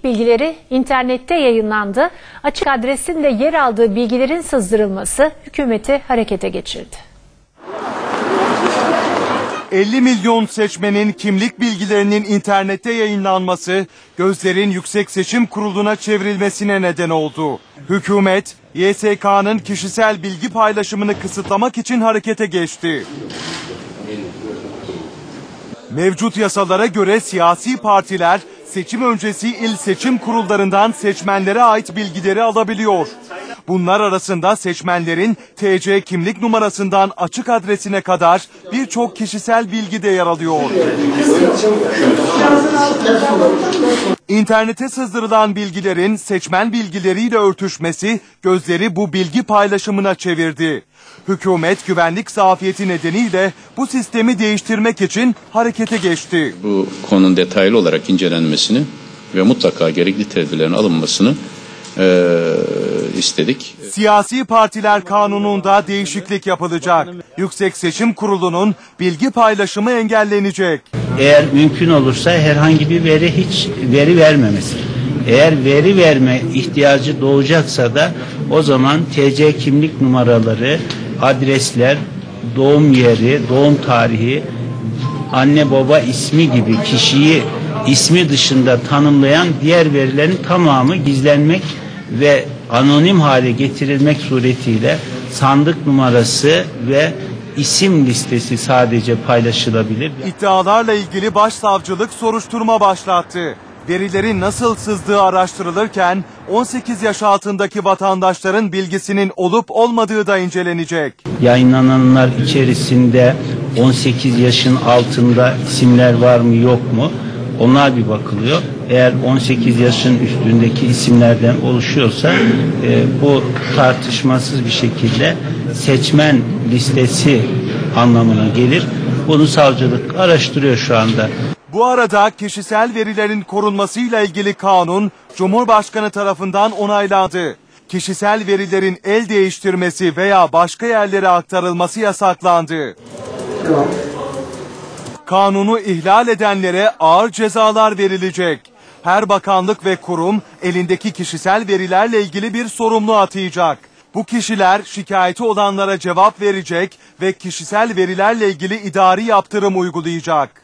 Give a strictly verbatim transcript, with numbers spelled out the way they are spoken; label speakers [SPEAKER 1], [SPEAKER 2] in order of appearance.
[SPEAKER 1] kimlik bilgileri internette yayınlandı. Açık adresin de yer aldığı bilgilerin sızdırılması hükümeti harekete geçirdi.
[SPEAKER 2] elli milyon seçmenin kimlik bilgilerinin internette yayınlanması, gözlerin Yüksek Seçim Kurulu'na çevrilmesine neden oldu. Hükümet, Y S K'nın kişisel bilgi paylaşımını kısıtlamak için harekete geçti. Mevcut yasalara göre siyasi partiler seçim öncesi il seçim kurullarından seçmenlere ait bilgileri alabiliyor. Bunlar arasında seçmenlerin T C kimlik numarasından açık adresine kadar birçok kişisel bilgi de yer alıyor. İnternete sızdırılan bilgilerin seçmen bilgileriyle örtüşmesi gözleri bu bilgi paylaşımına çevirdi. Hükümet güvenlik zafiyeti nedeniyle bu sistemi değiştirmek için harekete geçti.
[SPEAKER 3] Bu konunun detaylı olarak incelenmesini ve mutlaka gerekli tedbirlerin alınmasını e, istedik.
[SPEAKER 2] Siyasi partiler kanununda değişiklik yapılacak. Yüksek Seçim Kurulu'nun bilgi paylaşımı engellenecek.
[SPEAKER 4] Eğer mümkün olursa herhangi bir veri hiç veri vermemesi. Eğer veri verme ihtiyacı doğacaksa da o zaman T C kimlik numaraları, adresler, doğum yeri, doğum tarihi, anne baba ismi gibi kişiyi ismi dışında tanımlayan diğer verilerin tamamı gizlenmek ve anonim hale getirilmek suretiyle sandık numarası ve isim listesi sadece paylaşılabilir.
[SPEAKER 2] İddialarla ilgili başsavcılık soruşturma başlattı. Verilerin nasıl sızdığı araştırılırken on sekiz yaş altındaki vatandaşların bilgisinin olup olmadığı da incelenecek.
[SPEAKER 4] Yayınlananlar içerisinde on sekiz yaşın altında isimler var mı yok mu? Onlar bir bakılıyor. Eğer on sekiz yaşın üstündeki isimlerden oluşuyorsa e, bu tartışmasız bir şekilde seçmen listesi anlamına gelir. Bunu savcılık araştırıyor şu anda.
[SPEAKER 2] Bu arada kişisel verilerin korunmasıyla ilgili kanun Cumhurbaşkanı tarafından onaylandı. Kişisel verilerin el değiştirmesi veya başka yerlere aktarılması yasaklandı. Tamam. Kanunu ihlal edenlere ağır cezalar verilecek. Her bakanlık ve kurum elindeki kişisel verilerle ilgili bir sorumlu atayacak. Bu kişiler şikayeti olanlara cevap verecek ve kişisel verilerle ilgili idari yaptırım uygulayacak.